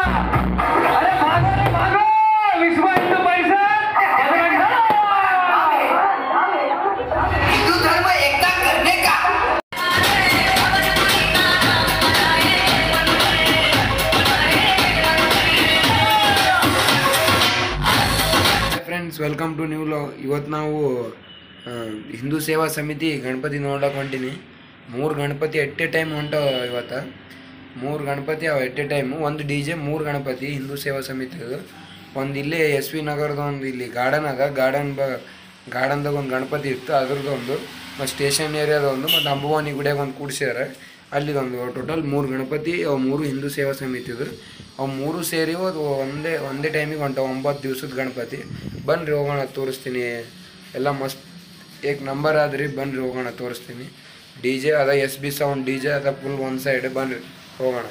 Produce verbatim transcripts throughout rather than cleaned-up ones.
अरे भागो रे भागो, विश्व हिंदू परिषद हिंदू धर्म एकता करने का। Friends welcome to new vlog. ಇವತ್ತು ನಾವು ಹಿಂದೂ ಸೇವಾ ಸಮಿತಿ ಗಣಪತಿ ನೋಡಕ್ಕೆ ಹೊಂಟೀನಿ। ಮೂರು ಗಣಪತಿ ಎಟ್ ಎ ಟೈಮ್ ಹೊಂಟವ ಇವತ್ತು। ಮೂರು ಗಣಪತಿ ಅವ ಎಟ್ ಎ ಟೈಮು, ಒಂದು ಡಿ ಜೆ, ಮೂರು ಗಣಪತಿ ಹಿಂದೂ ಸೇವಾ ಸಮಿತಿದು। ಒಂದು ಇಲ್ಲೇ ಎಸ್ ವಿ ನಗರದ ಒಂದು ಇಲ್ಲಿ ಗಾರ್ಡನ್ ಅದ, ಗಾರ್ಡನ್ ಬ ಗಾರ್ಡನ್ದಾಗ ಒಂದು ಗಣಪತಿ ಇತ್ತು, ಅದ್ರದ್ದೊಂದು ಮತ್ತು ಸ್ಟೇಷನ್ ಏರಿಯಾದ ಒಂದು, ಮತ್ತು ಅಂಬುವಾನಿ ಗುಡಿಯಾಗ ಒಂದು ಕೂಡಿಸ್ಯಾರ, ಅಲ್ಲಿದೊಂದು। ಟೋಟಲ್ ಮೂರು ಗಣಪತಿ, ಅವು ಮೂರು ಹಿಂದೂ ಸೇವಾ ಸಮಿತಿದು। ಅವು ಮೂರು ಸೇರಿ ಅದು ಒಂದೇ ಒಂದೇ ಟೈಮಿಗೆ ಹೊಂಟವು, ಒಂಬತ್ತು ದಿವ್ಸದ ಗಣಪತಿ। ಬನ್ನಿರಿ ಹೋಗೋಣ, ತೋರಿಸ್ತೀನಿ ಎಲ್ಲ ಮಸ್ತ್ ಏಕ್ ನಂಬರ್ ಆದ್ರಿ, ಬನ್ನಿರಿ ಹೋಗೋಣ ತೋರಿಸ್ತೀನಿ। ಡಿ ಜೆ ಅದ, S B sound D J ಅದ ಫುಲ್ ಒಂದು ಸೈಡ್, ಬನ್ನಿರಿ ಹೋಗೋಣ।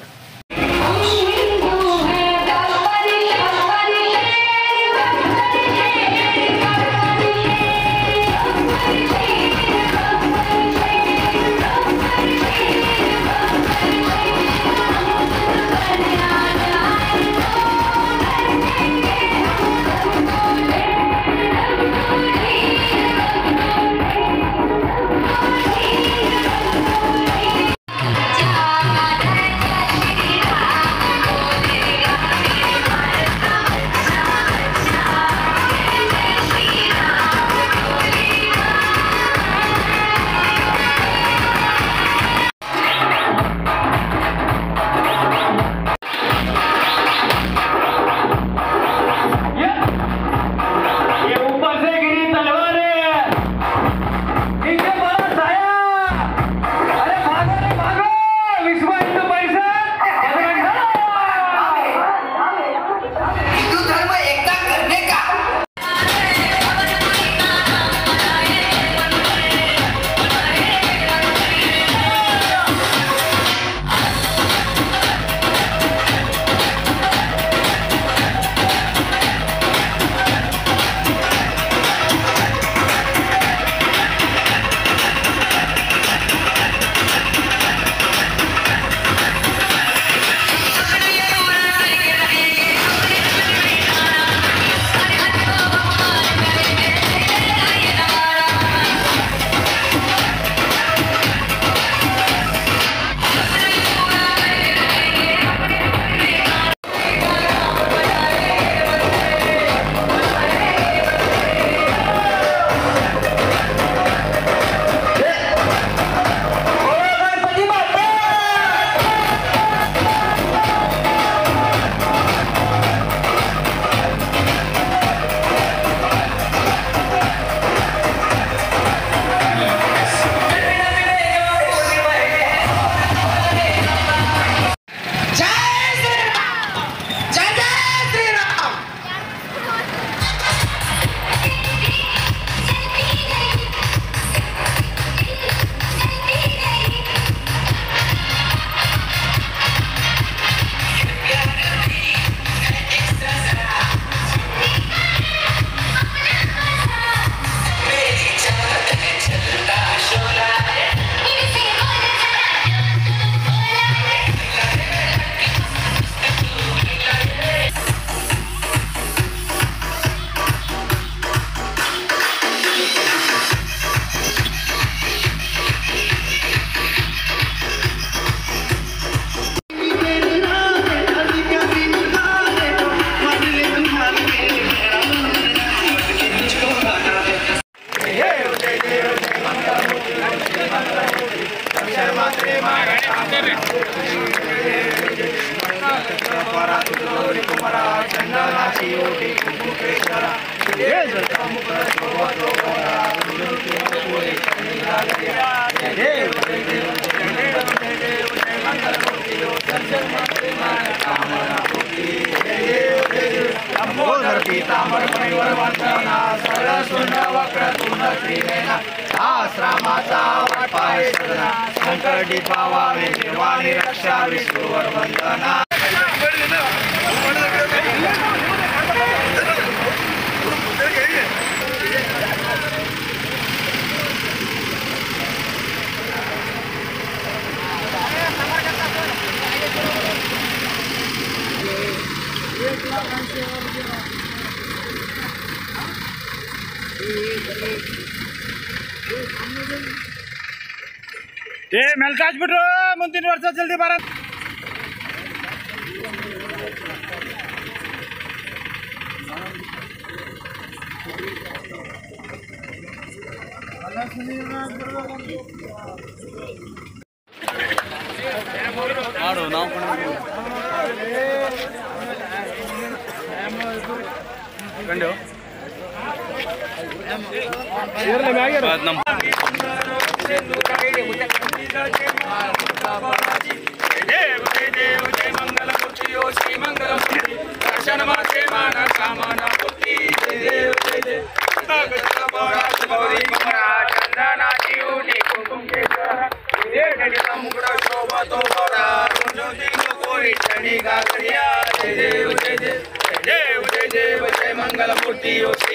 आश्रमाचा वाटपाय सदना संकटी पावावे देवानी रक्षा विष्णुवर वंदना। ಏ ಮೆಲ್ಕಾಜ್ ಬಿಟ್ರು ಮುಂದಿನ ವರ್ಷ ಜಲ್ದಿ ಬರ ಮಾಡು ನಾವು ಕಂಡು ನಮ್ಮ देव जय देव जय मंगल मूर्ति ओ श्री मंगल मूर्ति दर्शन माते माना कामना पूर्ति जय देव जय देव भगत बोरा गौरी कुमारा चंदनाची उनी कुमकुम के सरा जय जय मुकुट शोभा तो बोरा ज्योति कोरी चंडी गागरिया जय देव जय देव जय देव जय देव जय मंगल मूर्ति ओ श्री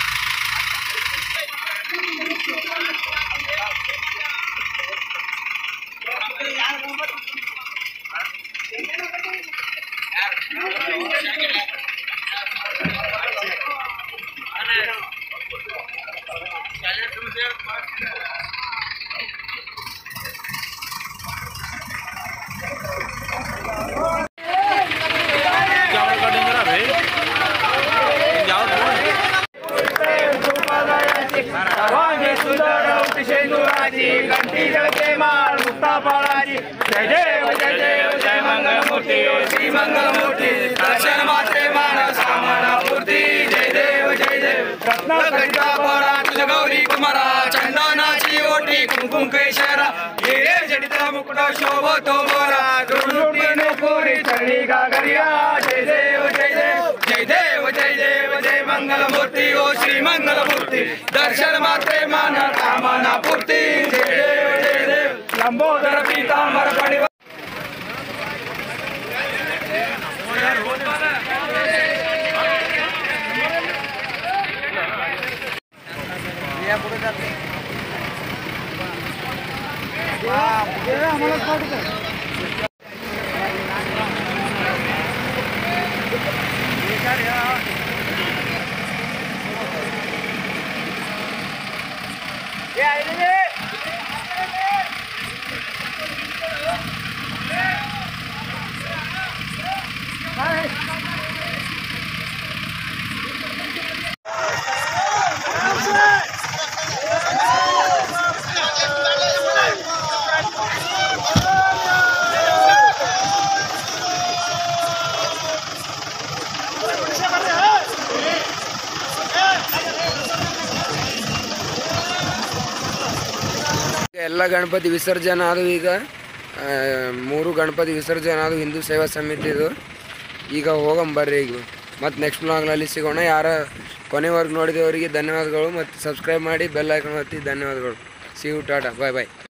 जय देव जय देव जय मंगल मूर्ति श्री मंगल मूर्ति दर्शन मात्रे मानव सामना पूर्ति जय देव जय देव रत्न गंगा बोरा तुझ गौरी कुमारा चंदनाची ओटी कुमकुम केशरा हिरे जडित मुकुट शोभो तो बोरा दुर्लुटी पूरी चढ़ी गागरिया जय देव जय देव जय देव जय देव जय मंगल मूर्ति ओ श्री मंगल मूर्ति दर्शन मात्रे मानव कामना पूर्ति जय देव जय देव लंबोदर पीतांबर पड़ि ಎಲ್ಲ ಗಣಪತಿ ವಿಸರ್ಜನೆ ಆದವು. ಈಗ ಮೂರು ಗಣಪತಿ ವಿಸರ್ಜನೆ ಆದವು ಹಿಂದೂ ಸೇವಾ ಸಮಿತಿದು. ಈಗ ಹೋಗಂಬರ್ರಿ. ಈಗ ಮತ್ತು ನೆಕ್ಸ್ಟ್ ಬ್ಲಾಗ್ನಲ್ಲಿ ಸಿಗೋಣ. ಯಾರ ಕೊನೆವರೆಗೂ ನೋಡಿದವರಿಗೆ ಧನ್ಯವಾದಗಳು ಮತ್ತು ಸಬ್ಸ್ಕ್ರೈಬ್ ಮಾಡಿ ಬೆಲ್ ಐಕಾನ್ ಒತ್ತಿ ಧನ್ಯವಾದಗಳು. ಸಿ ಯು ಟಾಟಾ ಬಾಯ್ ಬಾಯ್.